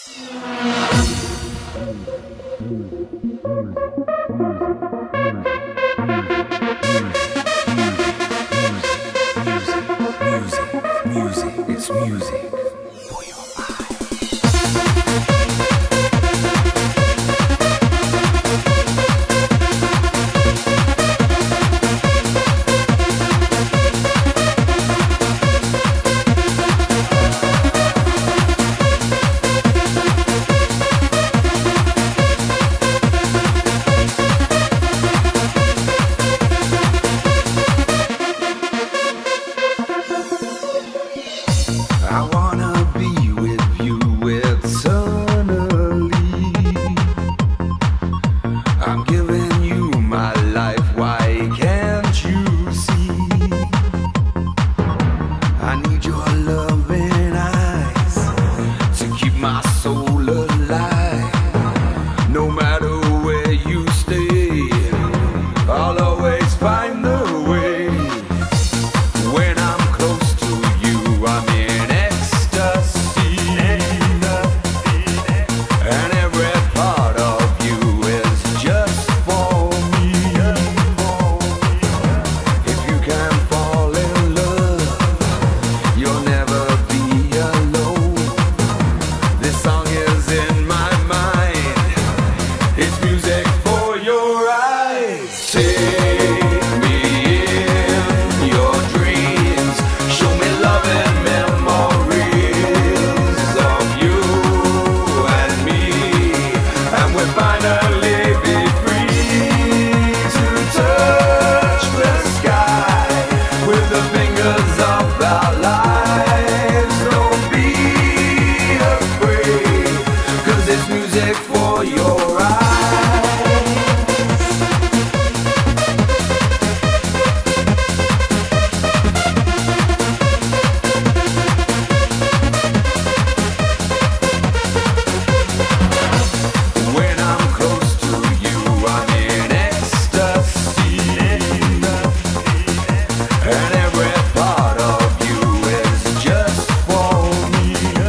It's music for your I wanna be with you eternally. I'm giving you my life, why can't you see? I need your loving eyes to keep my soul alive. No matter where you stay, I'll always find the way. When I'm close to you, I'm in ecstasy, and every part of you is just for me. If you can fall in love, you'll never be alone. This song is in my mind, it's music for your eyes. Take me in your dreams, show me love and memories of you and me, and we'll finally be free to touch the sky with the fingers of our lives. Don't be afraid, 'cause it's music for your eyes. When I'm close to you, I'm in ecstasy, and every part of you is just for me.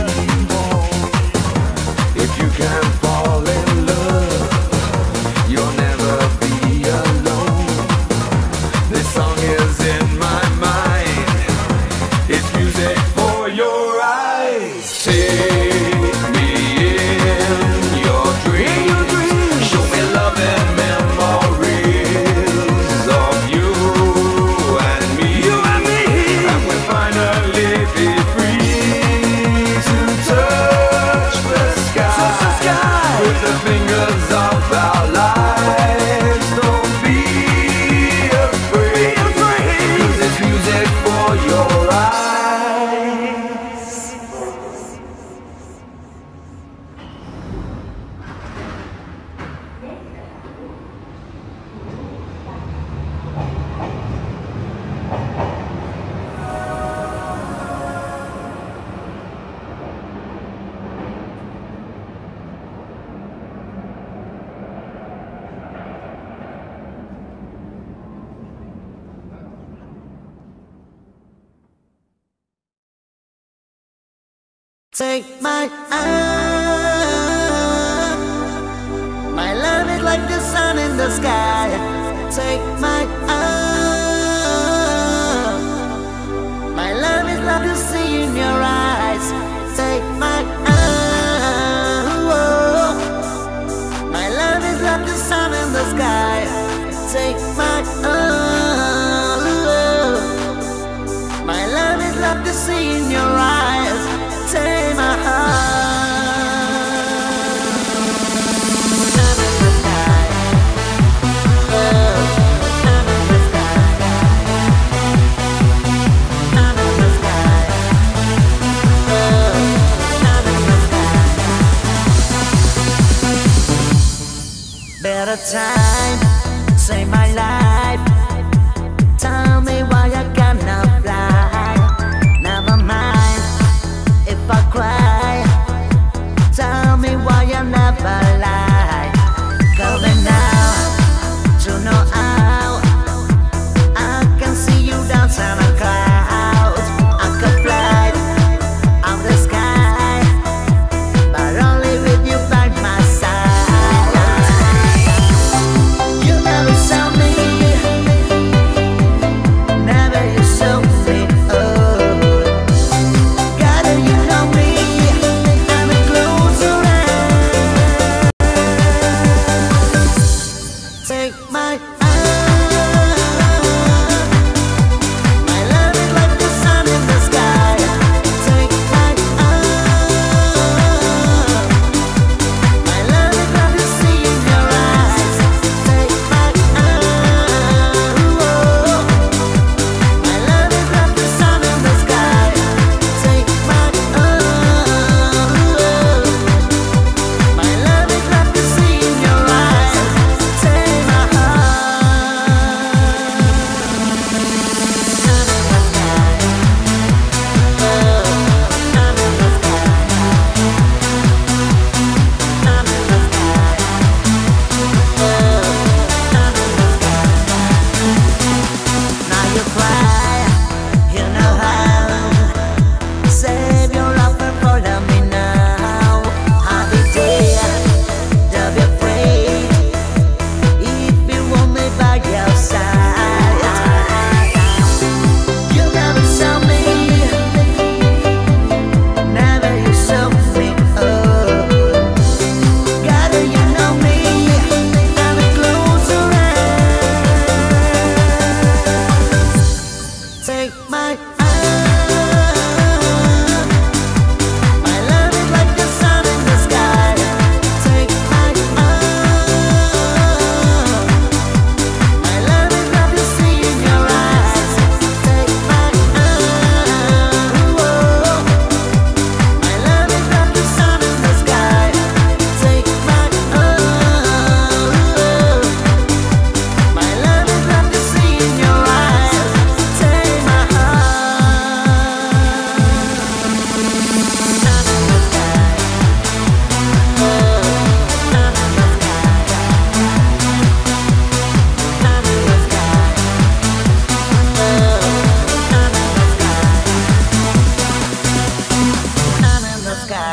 If you can fall in love, you'll never be alone. This song is in my mind, it's music for your eyes. Take me in your dreams, show me love and memories of you and me, and we'll finally be free to touch the sky with the fingers of our lives. Don't be afraid, 'cause it's music for your eyes. Take my hand. My love is like the sun in the sky. Take my hand. My love is like the sea in your eyes. Take my hand. My love is like the sun in the sky. Take my hand. My love is like the sea in your eyes. Take my hand. Sun in the sky. Sun in the sky. Sun in the sky. Sun in the sky. Better time, save my life. Tell me why I cannot fly. Never mind if I cry. Tell me why I never lie. Going now to know how I can see you dance on a cloud. I could fly out the sky, but only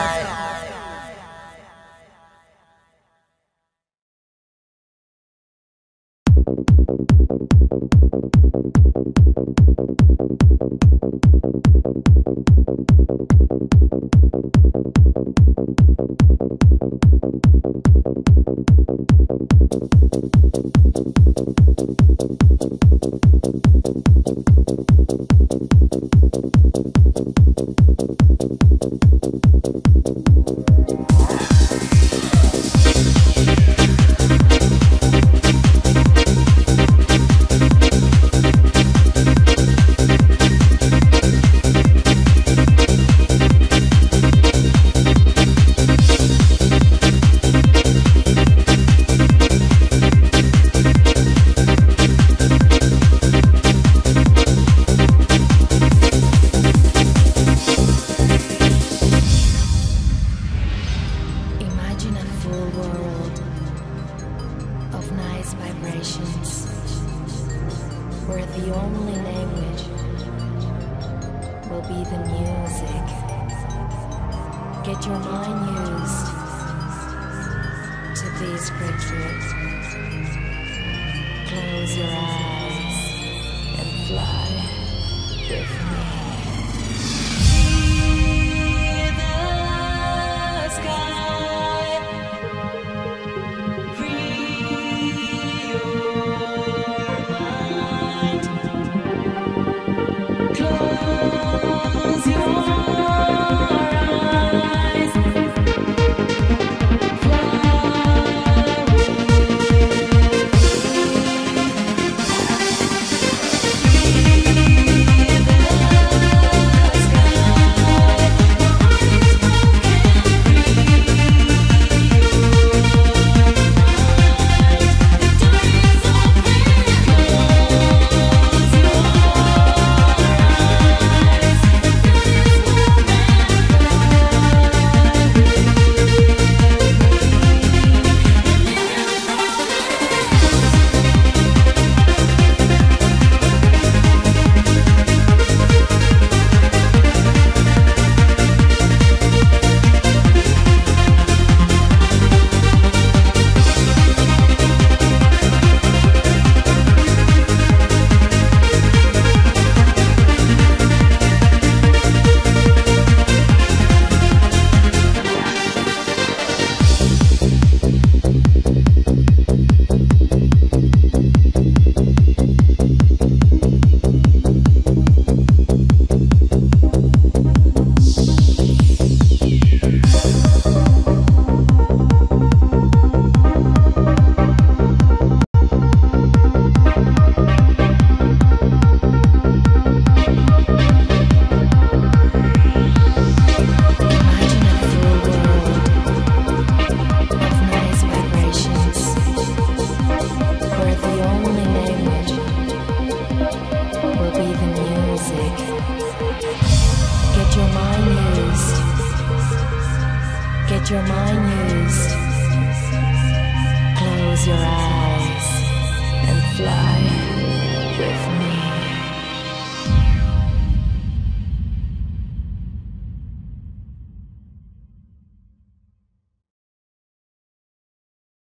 Get your mind used. Close your eyes.